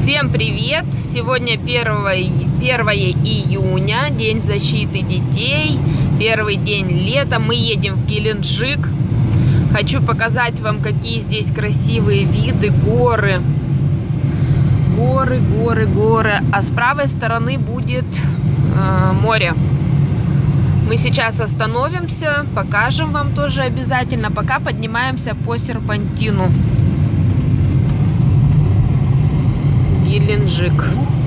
Всем привет! Сегодня 1 июня, День защиты детей, первый день лета. Мы едем в Геленджик. Хочу показать вам, какие здесь красивые виды, горы. Горы. А с правой стороны будет море. Мы сейчас остановимся, покажем вам тоже обязательно. Пока поднимаемся по серпантину. Геленджик.